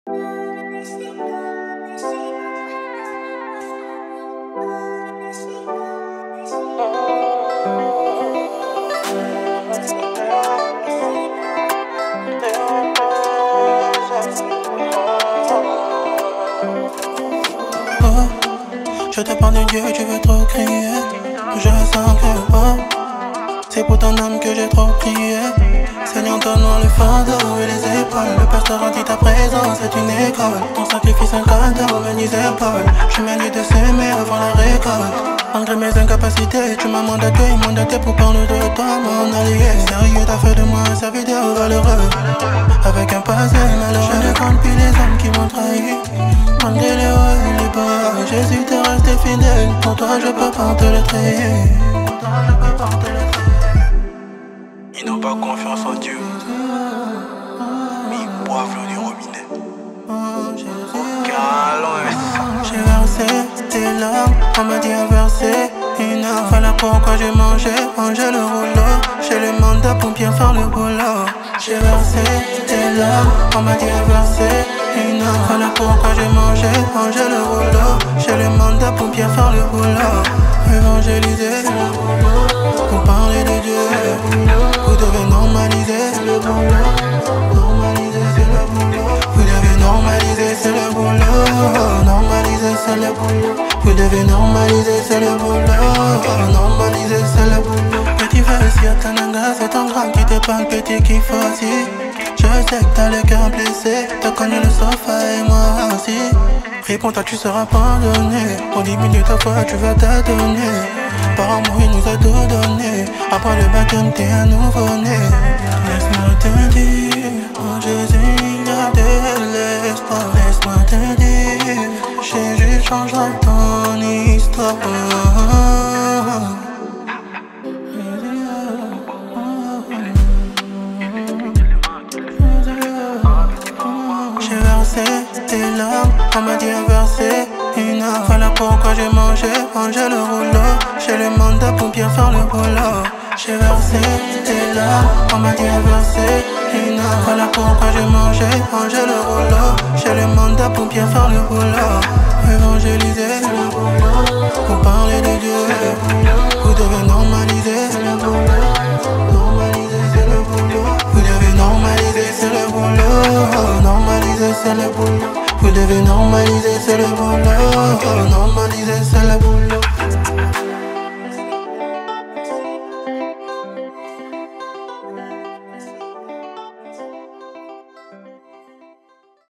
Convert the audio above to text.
Je te parle de Dieu, tu veux trop crier. Je sens que c'est pour ton âme que j'ai trop prié. Seigneur, donne-moi le fardeau et les épaules. Le pasteur a dit ta présence est une école. Ton sacrifice un cadeau, mes épaules. Je mérite de s'aimer avant la récolte. Malgré mes incapacités, tu m'as mandaté pour parler de toi, mon allié. Sérieux, t'as fait de moi un serviteur valeureux, avec un passé malheureux. Je ne compte plus les hommes qui m'ont trahi. Malgré les hauts et les bas, Jésus t'est resté fidèle. Pour toi je peux pas te le traiter. Ils n'ont pas confiance en Dieu, mais ils boivent l'eau du robinet. J'ai versé tes larmes, on m'a dit à verser une heure. Voilà pourquoi j'ai mangé le rouleau. J'ai le mandat pour bien faire le boulot. J'ai versé tes larmes, on m'a dit à verser une heure. Voilà pourquoi j'ai mangé le rouleau. J'ai le mandat pour bien faire le boulot. Évangéliser, pour parler de Dieu. Vous devez normaliser, c'est le boulot. Normaliser, c'est le boulot. Vous devez normaliser, c'est le boulot. Normaliser, c'est le boulot. Vous devez normaliser, c'est le boulot. Normaliser, c'est le boulot. Petit frère, si Atananga, c'est ton grand qui t'épargne, petit qui faut aussi. Je sais que t'as le cœur blessé, t'as connu le sofa et moi aussi. Réponds-toi, tu seras pardonné. En 10 minutes à fois, tu vas t'adonner. Par amour, il nous a tout donné. Après le baptême, t'es un nouveau-né. Laisse-moi te dire, en Jésus, il y a de l'espoir. Laisse-moi te dire, Jésus changera ton histoire. J'ai versé tes larmes, on m'a dit à verser une heure. Voilà pourquoi j'ai mangé le rouleau. J'ai le mandat pour bien faire le boulot. J'ai versé tes larmes, on m'a dit à verser une heure. Voilà pourquoi j'ai mangé le rouleau. J'ai le mandat pour bien faire le boulot. Évangéliser, pour parler de Dieu. Vous devez normaliser, normaliser, c'est le boulot. Vous devez normaliser, c'est le boulot. Normaliser, c'est le boulot. Vous devez normaliser, c'est le boulot.